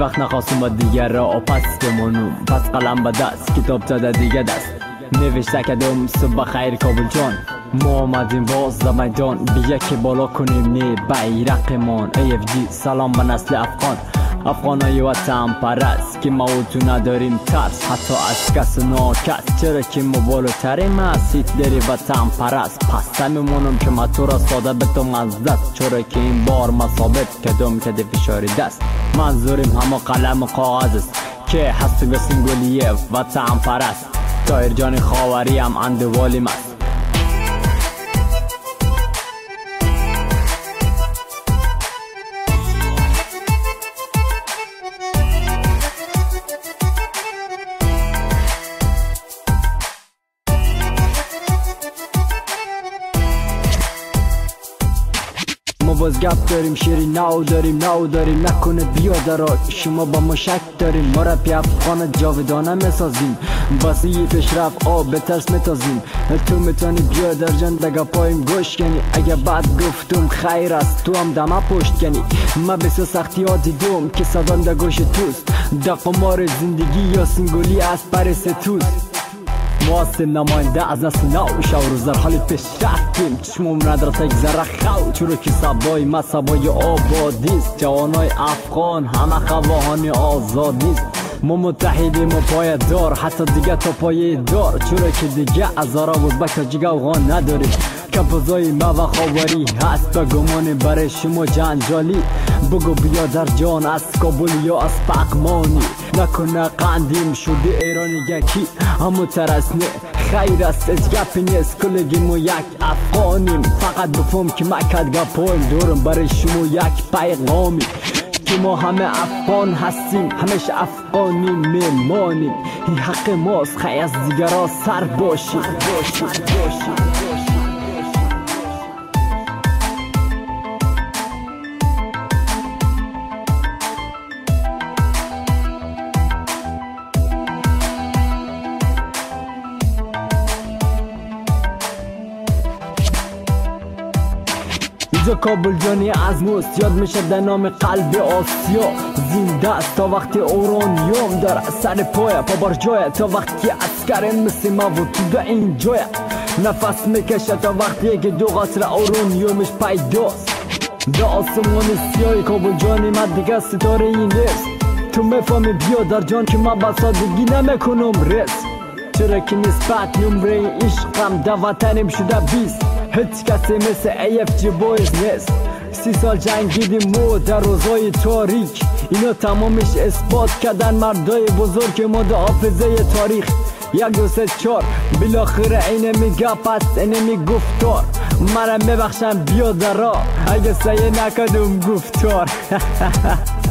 وقت نخواستم با دیگر را پس بمونم. پس قلم به دست کتاب زده دیگه دست نوشته کدوم صبح خیر کابل جان. ما آمدیم باز در میدان بیا که بالا کنیم نه بیرقمان. AFG سلام به نسل افغان، افغانای وطن پرست که ما و تو نداریم ترس حتی از کس ناکس. چرا که ما بالاتریم از هیتلری وطن پرست. پس میمونم که ما تو را ساده بتم از دست. چرا که این بار ما ثابت کدوم کده فشاری دست. منظوریم همه قلم و کاغذ است که هست به سینگولیه وطن پرست. تاهر جان خاوری هم اندوالیم است. ما باز گپ داریم شیری نو داریم نکنه بیا درا شما با ما شک داریم. ما رپی افغان جاودانه میسازیم واسه یه پیشرفت به ترس میتازیم. تو میتونی بیا در جان دگه پایم گوش کنی. اگه بعد گفتم خیر است تو هم دمه پشت کنی. ما بسیار سختی ها دیدم که صدام در گوش توست. در قمار زندگی یاسین گلی از پرس توست. ما هستیم نماینده از نسل نو شو روز در حال پیش رفتیم. چشمم نداره تا یک ذره خو چرا که سبای ما سبای آبادیست. جوانای افغان همه خواهان آزادیست. ما متحدیم و پای دار حتی دیگه تا پای دار. چرا که دیگه از آرا و بکاجیگه اوغان نداریم. کمپوزای ما و خاوری هست به گمان برای شما جنجالی. بگو بیا در جان از کابل یا از پاکمانی. نکنه قندیم شده ایرانی یکی همو ترسنه خیر است از گپی نیست. کلگی ما یک افغانیم فقط بفهم که مکد گپایم دورم برای شما یک پیغامی که ما همه افغان هستیم همیشه افغانی میمانیم. این حق ماست خیلی از دیگرها سر باشیم. اینجا کابل جانی از موست یاد میشه در نام قلب آسیا. زنده است تا وقتی اورانیوم داره سر پایه پا بر جایه. تا وقتی اسکر مثل ما و تو در این جایه. نفس میکشه تا وقتی که دو قطره اورانیومش پیداست. در آسمان سیاه کابل جانی من دیگه ستاره این نیست. تو میفهمی بیا در جان که من با سادگی نمیکنم رس. چرا که نسبت نمره عشقم در وطنم شده 20. هیچ کسی مثل AFG بویز نیست. 30 سال جنگیدیم ما در روزای تاریک. اینا تمامش اثبات کردن مردای بزرگ ما در حافظه تاریخ. 1 2 3 4 بالاخره اینه میگه پس اینه میگفتار. مرا میبخشم بیا در راه اگه سعی نکردم گفتار.